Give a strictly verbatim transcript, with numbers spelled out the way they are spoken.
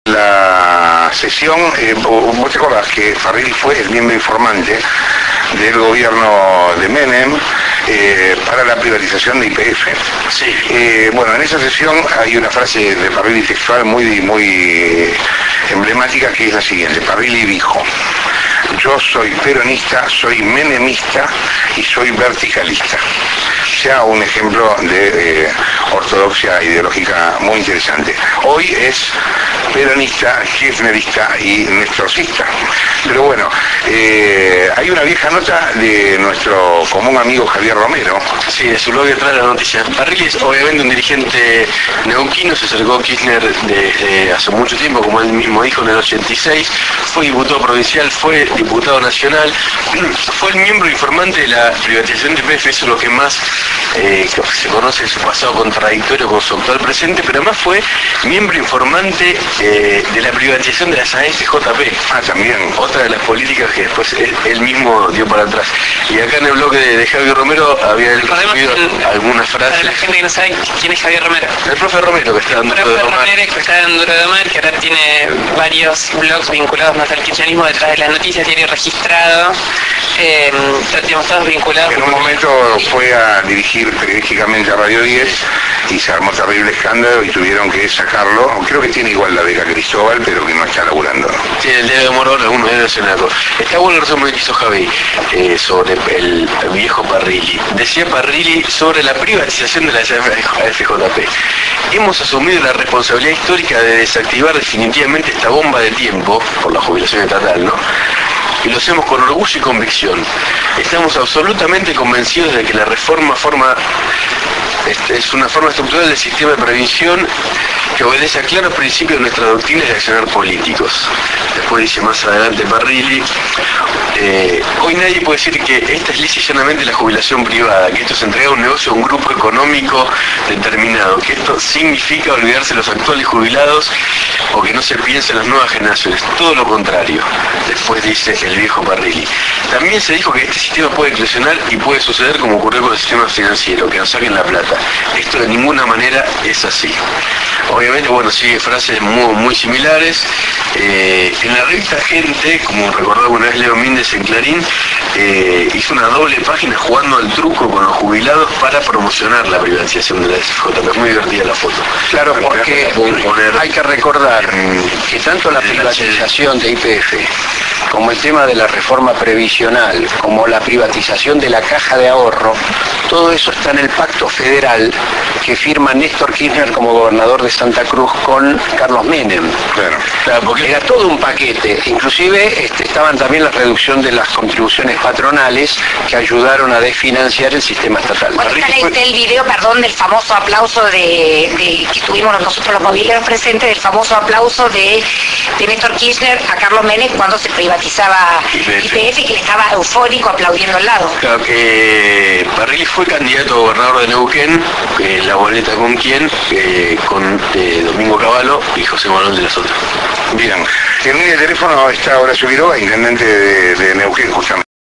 La sesión, eh, vos te acordás que Parrilli fue el miembro informante del gobierno de Menem eh, para la privatización de Y P F. Sí. Eh, bueno, en esa sesión hay una frase de Parrilli textual muy, muy emblemática, que es la siguiente. Parrilli dijo: yo soy peronista, soy menemista y soy verticalista. O sea, un ejemplo de eh, ortodoxia ideológica muy interesante. Hoy es peronista, kirchnerista y nestorcista. Pero bueno, eh, hay una vieja nota de nuestro común amigo Javier Romero. Sí, de su blog trae la noticia. Parrilli es obviamente un dirigente neuquino, se acercó a Kirchner desde hace mucho tiempo, como él mismo dijo, en el ochenta y seis, fue diputado provincial, fue diputado nacional, fue el miembro informante de la privatización de Y P F, eso es lo que más eh, se conoce de su pasado contradictorio con su actual presente, pero además fue miembro informante eh, de la privatización de las A F J P. Ah, también. Otra de las políticas que después él, él mismo dio para atrás. Y acá en el blog de, de Javier Romero había recibido algunas frases. Para la gente que no sabe quién es Javier Romero. El profe Romero, que está dando El Duro profe de Omar. Romero, que está en Duro de Omar, que ahora tiene varios blogs vinculados más al kirchnerismo detrás de las noticias, tiene registrado, eh, digamos, todos vinculados. En un momento fue a dirigir periodísticamente a Radio diez y se armó terrible escándalo y tuvieron que sacarlo. Creo que tiene igual la beca Cristóbal, pero que no está laburando. Sí, el día de Morón, algunos de los senadores. Está bueno el resumen que hizo Javi eh, sobre el viejo Parrilli. Decía Parrilli sobre la privatización de la A F J P. Hemos asumido la responsabilidad histórica de desactivar definitivamente esta bomba de tiempo por la jubilación estatal, ¿no? Y lo hacemos con orgullo y convicción. Estamos absolutamente convencidos de que la reforma forma este, es una forma estructural del sistema de previsión que obedece a claros principios de nuestra doctrina de accionar políticos. Después dice más adelante Parrilli, eh, hoy nadie puede decir que esta es lisa y llanamente la jubilación privada, que esto es entregar un negocio a un grupo económico determinado, que esto significa olvidarse de los actuales jubilados o que no se piense en las nuevas generaciones, todo lo contrario. Después dice el viejo Parrilli. También se dijo que este sistema puede eclosionar y puede suceder como ocurrió con el sistema financiero, que nos saquen la plata. Esto de ninguna manera es así. Obviamente, bueno, sigue frases muy, muy similares. Eh, en la revista Gente, como recordó una vez Leo Méndez en Clarín, eh, hizo una doble página jugando al truco con los jubilados para promocionar la privatización de la S F J P. Es muy divertida la foto. Claro, porque hay que recordar que tanto la privatización de Y P F como el tema de la reforma previsional, como la privatización de la caja de ahorro, todo eso está en el pacto federal que firma Néstor Kirchner como gobernador de Santa Cruz con Carlos Menem. Claro. Claro, porque era todo un paquete. Inclusive este, estaban también la reducción de las contribuciones patronales que ayudaron a desfinanciar el sistema estatal. Bueno, está el, el video, perdón, del famoso aplauso de, de que tuvimos nosotros los mobileros presentes, del famoso aplauso de, de Néstor Kirchner a Carlos Menem cuando se privatizaba Y P F, que le estaba eufórico aplaudiendo al lado. Claro que Parrilli fue candidato a gobernador de Neuquén, eh, la boleta con quién, eh, con eh, Domingo Cavallo y José Manuel de la Sota. Bien, en línea de teléfono está Horacio Quiroga, intendente de, de Neuquén, justamente.